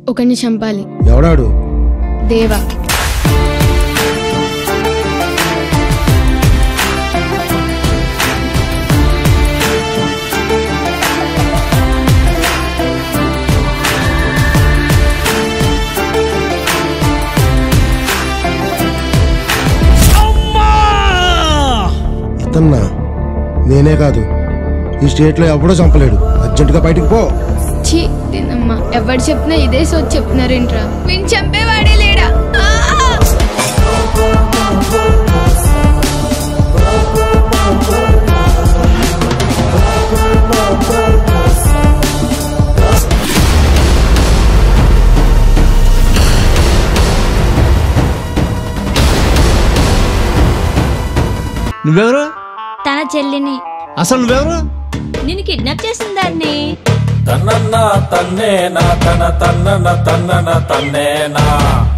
ఒకరిని చంపాలి. ఎవడాడు? దేవా. ఇతన్నా? నేనే కాదు, ఈ స్టేట్ లో ఎవడో చంపలేడు. అర్జెంట్ గా బయటికి పో. ఛీ తినమ్మా, ఎవరు చెప్పినా ఇదే సోచి చెప్తున్నారేంట్రా? వీణ్ చంపేవాడే లేడా? నువ్వెవరు? తన చెల్లిని. అసలు నువ్వెవరు? నిన్ను కిడ్నాప్ చేసిన దాన్ని. తన్నన్న తన్నేనా తన తన్నన తన్నన తన్నేనా